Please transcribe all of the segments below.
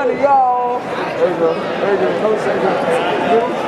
money, y'all. There you go. There you go. Coach, there you go.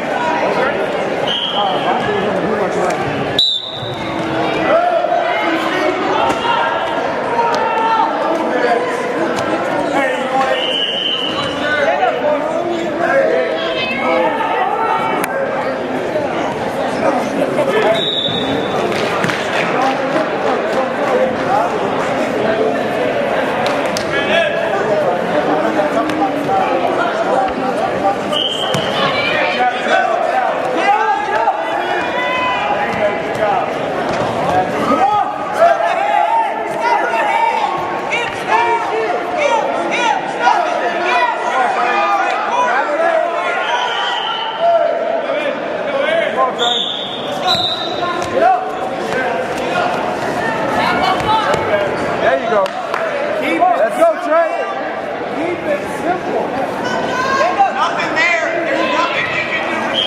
There you go. Let's go, Trey. Keep it simple. Nothing there. There's nothing you can do with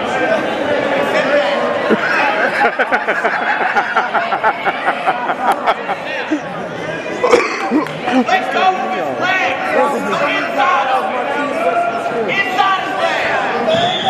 that. Let's go with his legs. Go inside of him. Inside his legs.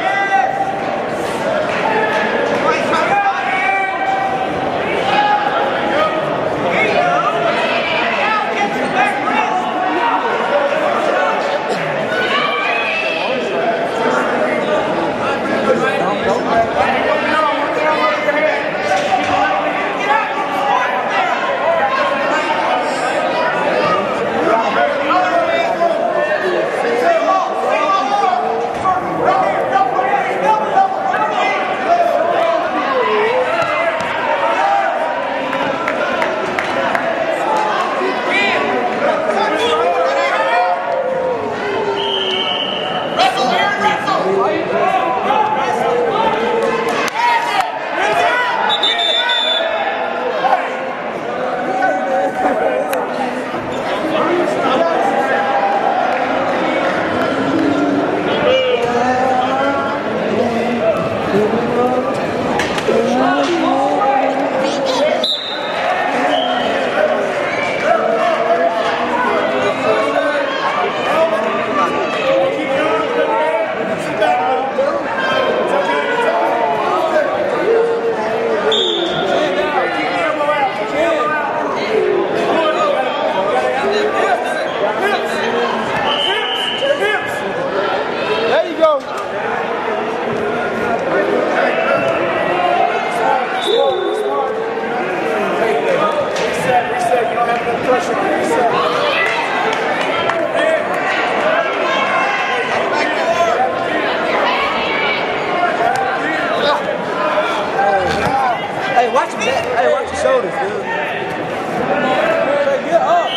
Hey, watch your back. Hey, watch your shoulders, dude. Hey, get up.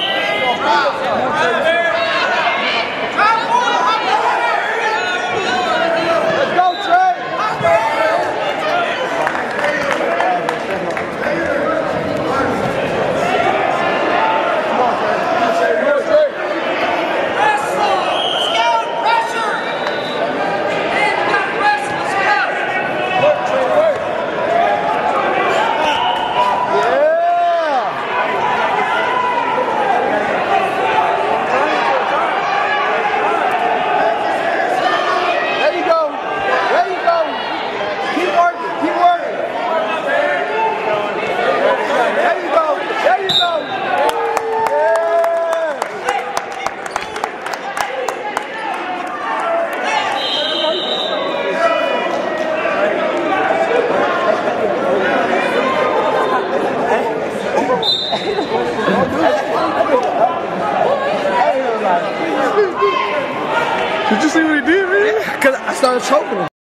Let's go, Trey. Come on, Trey. Let's go, Trey. Let's go. Pressure. Work, Trey, work. Did you see what he did, man? Because I started choking him.